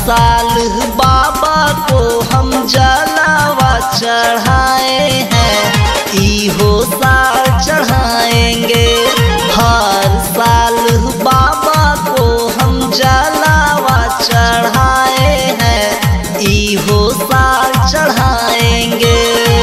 साल बाबा को हम जलावा चढ़ाए हैं, इहो साल चढ़ाएंगे। हर साल बाबा को हम जलावा चढ़ाए हैं, इहो साल चढ़ाएंगे।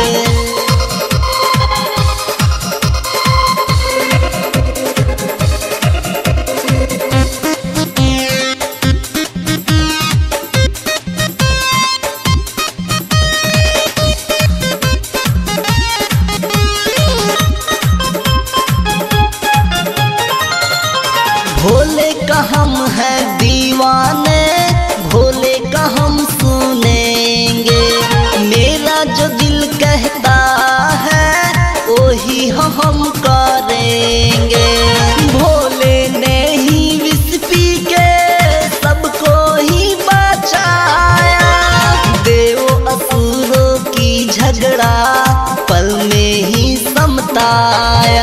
भोले का हम हैं दीवाने, भोले का हम सुनेंगे। मेरा जो दिल कहता है वही हम करेंगे। भोले ने ही विष पी के सबको ही बचाया, देव असुरों की झगड़ा पल में ही समताया।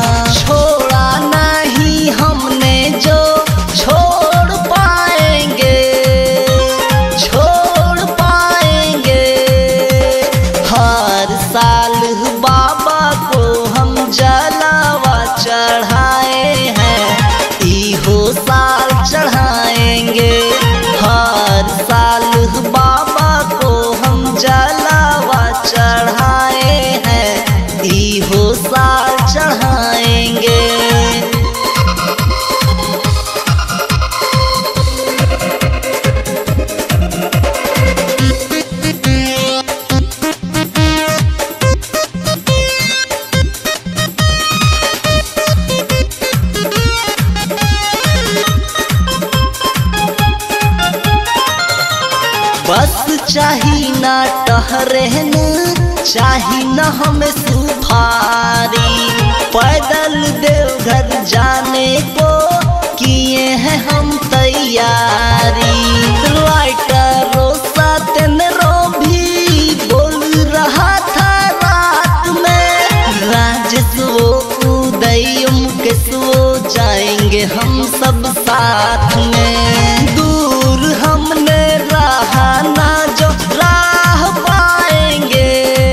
बाबा को हम जलावा चढ़ाए हैं, इहो साल चढ़ाएंगे। हर साल बाबा को हम जलावा चढ़ाए हैं, इहो साल चढ़ाएंगे। बस चाही ना टहरन, चाही न हमें सुपारी। पैदल देवघर जाने को किए हैं हम तैयारी। राइटरों सतेंद्रों भी बोल रहा था रात में, राजेश वो उदय मुकेश वो जाएंगे हम सब साथ में। दूर हमने रहा ना जो राह पाएंगे,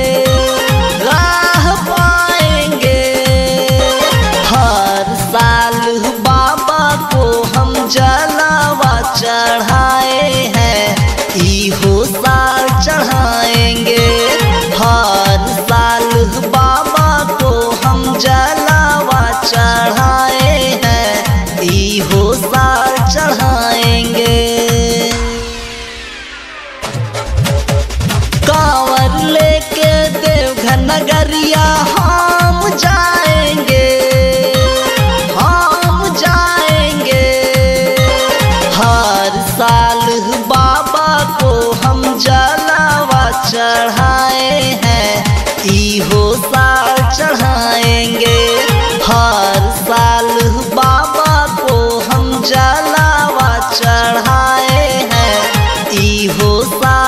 राह पाएंगे। हर साल बाबा को हम जलावा चढ़ाए हैं, इहो साल चढ़ाएंगे। हर साल बाबा को हम जलावा चढ़ाए हैं, इहो साल चढ़ाएंगे। कांवर लेके देवघर नगरिया हम जाएंगे, हम जाएंगे। हर साल बाबा को हम जलावा चढ़ाए हैं, इहो साल चढ़ाएंगे। हर साल बाबा को हम जलावा चढ़ाए हैं, इहो साल